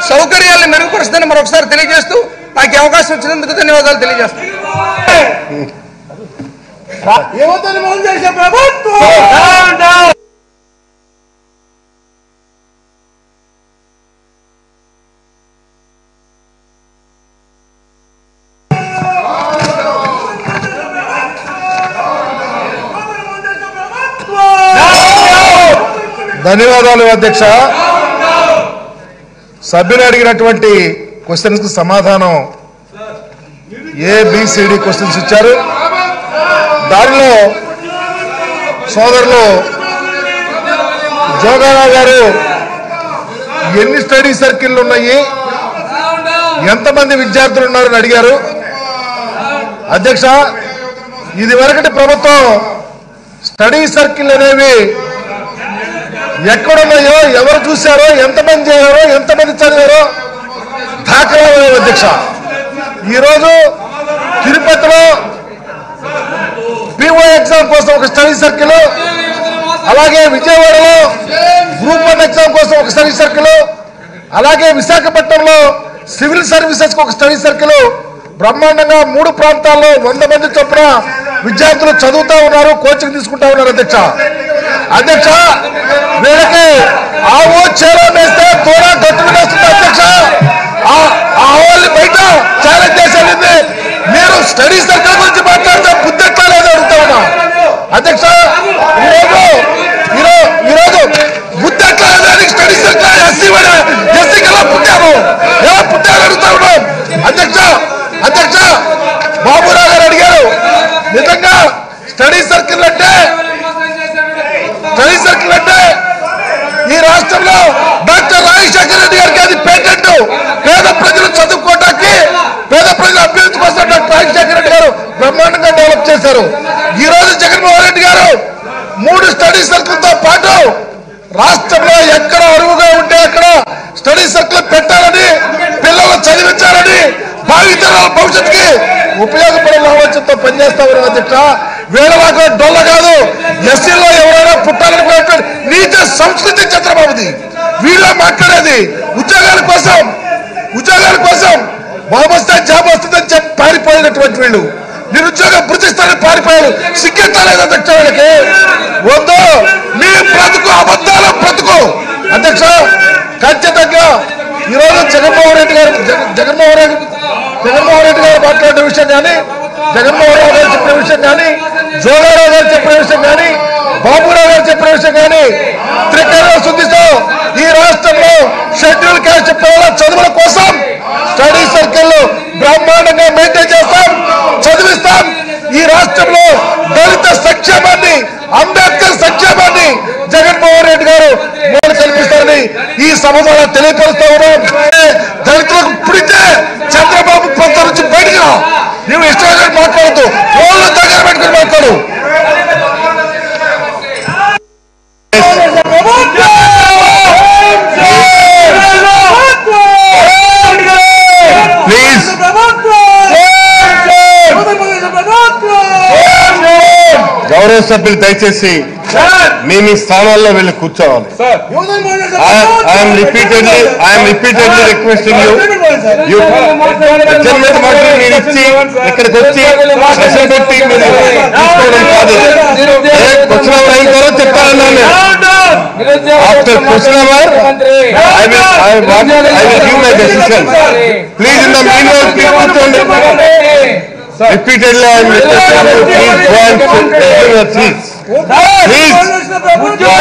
సౌకర్యాలను మెరుగుపరుస్తుందని మరొకసారి తెలియజేస్తూ నాకు అవకాశం వచ్చినందుకు ధన్యవాదాలు తెలియజేస్తాను. ధన్యవాదాలు అధ్యక్ష. సభ్యులు అడిగినటువంటి క్వశ్చన్స్ కు సమాధానం ABCD క్వశ్చన్స్ ఇచ్చారు. దానిలో సోదరులు జోగారావు గారు ఎన్ని స్టడీ సర్కిళ్ళు ఉన్నాయి, ఎంతమంది విద్యార్థులు ఉన్నారని అడిగారు. అధ్యక్ష, ఇది వరకటి ప్రభుత్వం స్టడీ సర్కిల్ అనేవి ఎక్కడున్నాయో, ఎవరు చూశారో, ఎంతమంది చేయారో, ఎంతమంది చదివారో దాఖలాలు అధ్యక్ష. ఈరోజు తిరుపతిలో PO ఎగ్జామ్ కోసం ఒక స్టడీ సర్కిల్, అలాగే విజయవాడలో గ్రూప్ 1 ఎగ్జామ్ కోసం ఒక స్టడీ సర్కిల్, అలాగే విశాఖపట్నంలో సివిల్ సర్వీసెస్ కు ఒక స్టడీ సర్కిల్, బ్రహ్మాండంగా 3 ప్రాంతాల్లో 100 మంది చొప్పున విద్యార్థులు చదువుతా ఉన్నారు, కోచింగ్ తీసుకుంటా ఉన్నారు. అధ్యక్ష వీళ్ళకి ఆవో చేలో వేస్తే తోడా గట్టులు వేస్తుంది. అధ్యక్ష ఆవుల్ని బయట ఛాలెంజ్ చేసేది మీరు స్టడీ సర్కిల్ గురించి మాట్లాడితే బుద్ధి ఎట్లా లేదు అడుగుతా ఉన్నా. అధ్యక్ష ఈరోజు బుద్ధి ఎట్లా లేదని స్టడీ సర్కిల్ ఎస్సీకి ఎలా పుట్టారు అడుగుతా ఉన్నాం. అధ్యక్ష బాబురావు గారు అడిగారు, నిజంగా స్టడీ సర్కిల్ అంటే ఈ రాష్ట్రంలో డాక్టర్ రాజశేఖర రెడ్డి గారికి అది పేటెంట్. పేద ప్రజలు చదువుకోవడానికి, పేద ప్రజల అభ్యున్నతి కోసం డాక్టర్ రాజశేఖర రెడ్డి గారు బ్రహ్మాండంగా డెవలప్ చేశారు. ఈ రోజు జగన్మోహన్ రెడ్డి గారు 3 స్టడీ సర్కిల్తో పాటు రాష్ట్రంలో ఎక్కడ అరువుగా ఉంటే అక్కడ స్టడీ సర్కిల్ పెట్టాలని, పిల్లలు చదివించాలని, భావితరాల భవిష్యత్తుకి ఉపయోగపడే ఆలోచనతో పనిచేస్తా ఉన్నారు. అధ్యక్ష వేళలాగా డొల్ల కాదు, ఎస్సీలో ఎవరైనా పుట్టాలనుకునేటువంటి నీచ సంస్కృతి చంద్రబాబుది. వీళ్ళ మాట్లాడేది ఉద్యోగాల కోసం బాబు వస్తే జాబ్ వస్తుందని చెప్పి పారిపోయినటువంటి వీళ్ళు నిరుద్యోగ భృతిస్తారని పారిపోయారు. సిగ్గెత్తలేదు అధ్యక్ష వీళ్ళకి. వద్దు మీ బ్రతుకు అబద్ధాల బ్రతుకు. అధ్యక్ష ఖచ్చితంగా ఈరోజు జగన్మోహన్ రెడ్డి గారు మాట్లాడిన విషయం కానీ, జగన్మోహన్ రావు గారు చెప్పిన విషయం కానీ, జోగారావు గారు చెప్పిన విషయం కానీ, బాబురావు గారు చెప్పిన విషయం కానీ త్రికరణ శుద్ధితో ఈ రాష్ట్రంలో షెడ్యూల్ క్యాస్ట్ చెప్పిన చదువుల కోసం స్టడీ సర్కిల్ బ్రహ్మాండంగా మెయింటైన్ చేస్తాం, చదివిస్తాం. ఈ రాష్ట్రంలో దళిత సంక్షేమాన్ని, అంబేద్కర్ సంక్షేమాన్ని జగన్మోహన్ రెడ్డి గారు మూడు కల్పిస్తారని ఈ సభ ద్వారా తెలియపరుస్తా ఉన్నాం. దళితులకు పుడితే చంద్రబాబు పొంత నుంచి బయటకు రా, నువ్వు ఇష్టంగా మాట్లాడుతూ వాళ్ళు దగ్గర పెట్టుకుని మాట్లాడు. ప్లీజ్ గౌరవ సభ్యులు దయచేసి మీ స్థానాల్లో వెళ్ళి కూర్చోవాలి. I'm repeatedly requesting you adjournment మాటలు మీరు ఇచ్చి ఇక్కడికి వచ్చి ప్రశ్న పెట్టి మీరు తీసుకోవడం కాదు. క్వశ్చన్ అవర్ అయిన తర్వాత చెప్తానన్నాను. After question hour I will give my decision. Please in the meanwhile please కూర్చోండి. Repeatedly I am requesting you, please go and take your seats. Please.